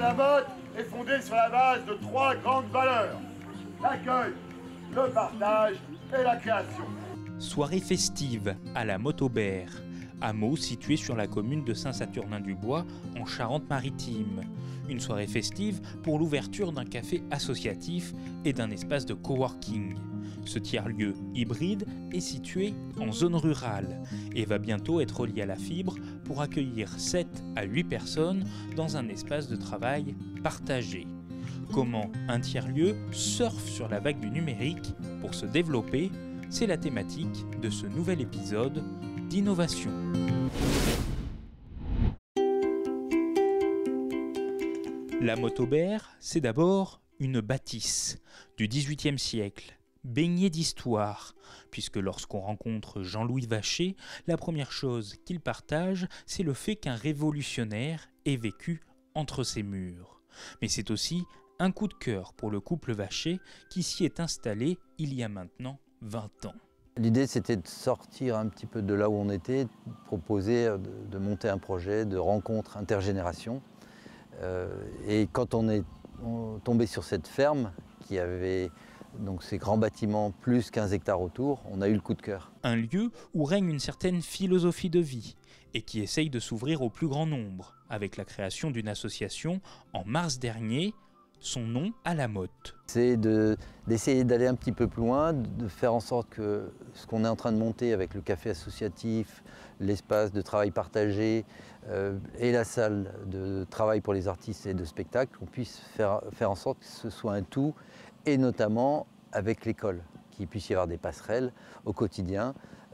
La mode est fondée sur la base de 3 grandes valeurs: l'accueil, le partage et la création. Soirée festive à la Motte Aubert, hameau situé sur la commune de Saint-Saturnin-du-Bois en Charente-Maritime. Une soirée festive pour l'ouverture d'un café associatif et d'un espace de coworking. Ce tiers-lieu hybride est situé en zone rurale et va bientôt être relié à la fibre pour accueillir 7 à 8 personnes dans un espace de travail partagé. Comment un tiers-lieu surfe sur la vague du numérique pour se développer, c'est la thématique de ce nouvel épisode d'Innovation. La Motte Aubert, c'est d'abord une bâtisse du XVIIIe siècle, baignée d'histoire, puisque lorsqu'on rencontre Jean-Louis Vacher, la première chose qu'il partage, c'est le fait qu'un révolutionnaire ait vécu entre ses murs. Mais c'est aussi un coup de cœur pour le couple Vacher qui s'y est installé il y a maintenant 20 ans. L'idée, c'était de sortir un petit peu de là où on était, de proposer de monter un projet de rencontre intergénération. Et quand on est tombé sur cette ferme qui avait donc ces grands bâtiments plus 15 hectares autour, on a eu le coup de cœur. Un lieu où règne une certaine philosophie de vie et qui essaye de s'ouvrir au plus grand nombre, avec la création d'une association en mars dernier, son nom à la Motte. C'est d'essayer d'aller un petit peu plus loin, de faire en sorte que ce qu'on est en train de monter avec le café associatif, l'espace de travail partagé et la salle de travail pour les artistes et de spectacle, on puisse faire en sorte que ce soit un tout, et notamment avec l'école, qu'il puisse y avoir des passerelles au quotidien,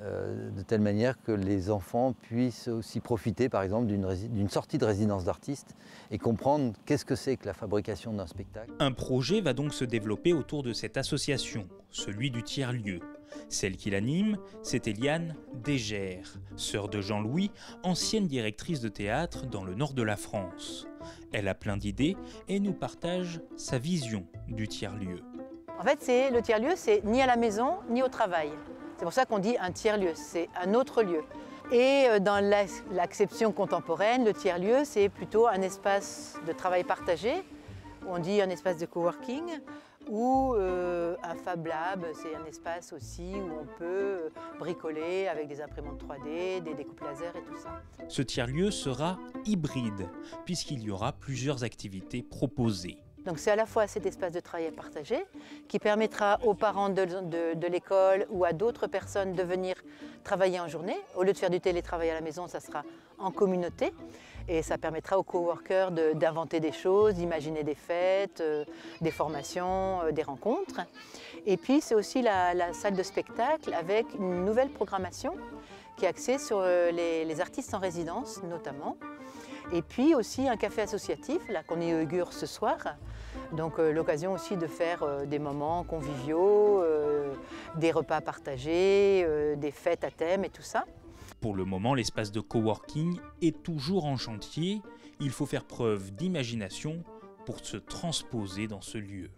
de telle manière que les enfants puissent aussi profiter par exemple d'une sortie de résidence d'artistes et comprendre qu'est-ce que c'est que la fabrication d'un spectacle. Un projet va donc se développer autour de cette association, celui du tiers-lieu. Celle qui l'anime, c'est Eliane Dégère, sœur de Jean-Louis, ancienne directrice de théâtre dans le nord de la France. Elle a plein d'idées et nous partage sa vision du tiers-lieu. En fait, le tiers-lieu, c'est ni à la maison, ni au travail. C'est pour ça qu'on dit un tiers-lieu, c'est un autre lieu. Et dans l'acception contemporaine, le tiers-lieu, c'est plutôt un espace de travail partagé, on dit un espace de coworking, ou un Fab Lab, c'est un espace aussi où on peut bricoler avec des imprimantes 3D, des découpes laser et tout ça. Ce tiers-lieu sera hybride, puisqu'il y aura plusieurs activités proposées. Donc c'est à la fois cet espace de travail partagé qui permettra aux parents de l'école ou à d'autres personnes de venir travailler en journée. Au lieu de faire du télétravail à la maison, ça sera en communauté. Et ça permettra aux coworkers d'inventer des choses, d'imaginer des fêtes, des formations, des rencontres. Et puis c'est aussi la salle de spectacle avec une nouvelle programmation qui est axée sur les artistes en résidence notamment. Et puis aussi un café associatif, là qu'on inaugure ce soir. Donc l'occasion aussi de faire des moments conviviaux, des repas partagés, des fêtes à thème et tout ça. Pour le moment, l'espace de coworking est toujours en chantier. Il faut faire preuve d'imagination pour se transposer dans ce lieu.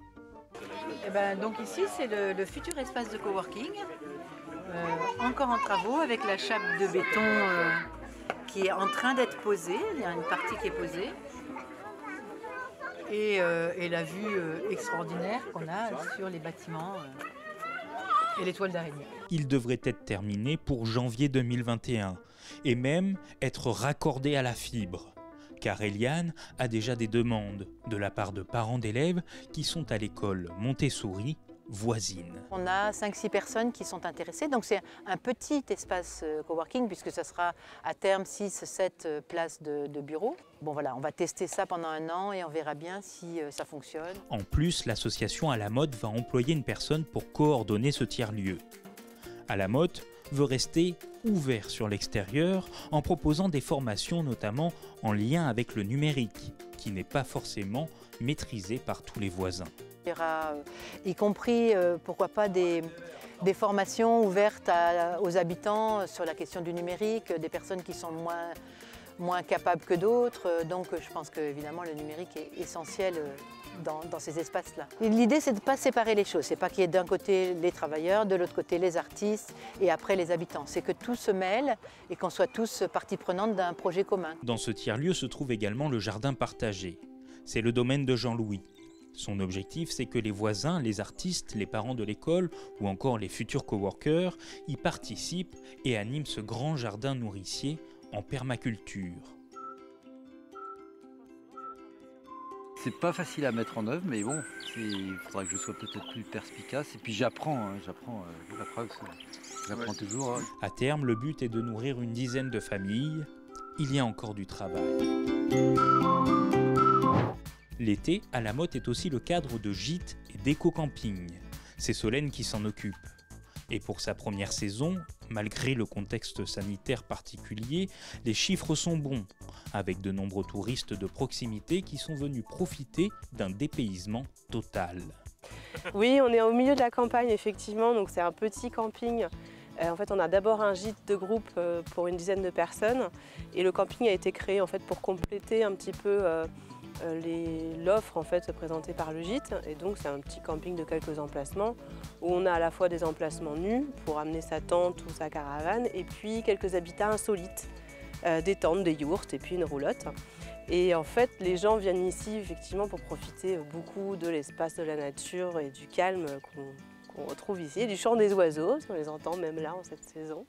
Donc ici, c'est le futur espace de coworking, encore en travaux avec la chape de béton qui est en train d'être posée. Il y a une partie qui est posée. Et la vue extraordinaire qu'on a sur les bâtiments et les toiles d'araignée. Il devrait être terminé pour janvier 2021 et même être raccordé à la fibre. Car Eliane a déjà des demandes de la part de parents d'élèves qui sont à l'école Montessori voisine. On a 5-6 personnes qui sont intéressées, donc c'est un petit espace coworking puisque ça sera à terme 6-7 places de bureaux. Bon voilà, on va tester ça pendant 1 an et on verra bien si ça fonctionne. En plus, l'association À la Motte va employer une personne pour coordonner ce tiers-lieu. À la Motte veut rester ouvert sur l'extérieur en proposant des formations notamment en lien avec le numérique, qui n'est pas forcément maîtrisé par tous les voisins. Il y aura y compris, pourquoi pas, des formations ouvertes aux habitants sur la question du numérique, des personnes qui sont moins capables que d'autres. Donc je pense qu'évidemment le numérique est essentiel dans ces espaces-là. L'idée, c'est de ne pas séparer les choses. C'est pas qu'il y ait d'un côté les travailleurs, de l'autre côté les artistes et après les habitants. C'est que tout se mêle et qu'on soit tous partie prenante d'un projet commun. Dans ce tiers-lieu se trouve également le jardin partagé. c'est le domaine de Jean-Louis. Son objectif, c'est que les voisins, les artistes, les parents de l'école ou encore les futurs coworkers y participent et animent ce grand jardin nourricier en permaculture. C'est pas facile à mettre en œuvre, mais bon, il faudra que je sois peut-être plus perspicace. Et puis j'apprends toujours. Hein. À terme, le but est de nourrir une dizaine de familles. Il y a encore du travail. L'été, à la Motte est aussi le cadre de gîtes et d'éco-camping. C'est Solène qui s'en occupe. Et pour sa première saison, malgré le contexte sanitaire particulier, les chiffres sont bons, avec de nombreux touristes de proximité qui sont venus profiter d'un dépaysement total. Oui, on est au milieu de la campagne, effectivement, donc c'est un petit camping. En fait, on a d'abord un gîte de groupe pour une dizaine de personnes, et le camping a été créé en fait, pour compléter un petit peu l'offre en fait, présentée par le gîte. Et donc c'est un petit camping de quelques emplacements où on a à la fois des emplacements nus pour amener sa tente ou sa caravane et puis quelques habitats insolites, des tentes, des yourtes et puis une roulotte. Et en fait les gens viennent ici effectivement pour profiter beaucoup de l'espace de la nature et du calme qu'on retrouve ici, et du chant des oiseaux, on les entend même là en cette saison.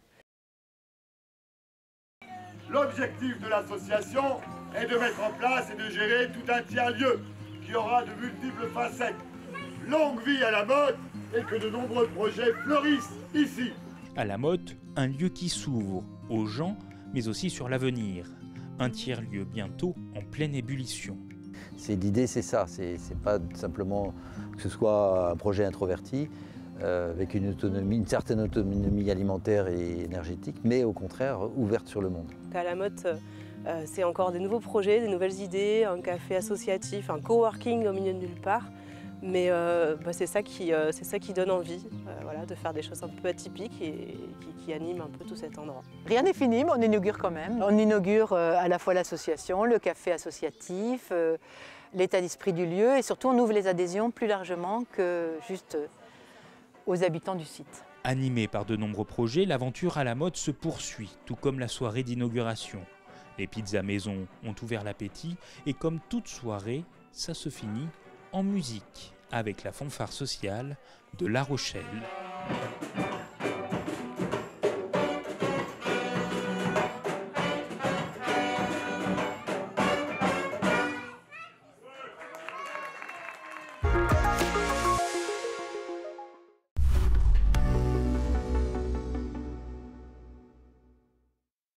L'objectif de l'association est de mettre en place et de gérer tout un tiers-lieu qui aura de multiples facettes. Longue vie à la Motte et que de nombreux projets fleurissent ici. À la Motte, un lieu qui s'ouvre aux gens, mais aussi sur l'avenir. Un tiers-lieu bientôt en pleine ébullition. L'idée, c'est ça. C'est pas simplement que ce soit un projet introverti, avec une certaine autonomie alimentaire et énergétique, mais au contraire ouverte sur le monde. À la Motte, c'est encore des nouveaux projets, des nouvelles idées, un café associatif, un coworking au milieu de nulle part. Mais c'est ça qui donne envie voilà, de faire des choses un peu atypiques et qui animent un peu tout cet endroit. Rien n'est fini, mais on inaugure quand même. On inaugure à la fois l'association, le café associatif, l'état d'esprit du lieu et surtout on ouvre les adhésions plus largement que juste aux habitants du site. Animée par de nombreux projets, l'aventure à la Motte se poursuit, tout comme la soirée d'inauguration. Les pizzas maison ont ouvert l'appétit et comme toute soirée, ça se finit en musique avec la fanfare sociale de La Rochelle.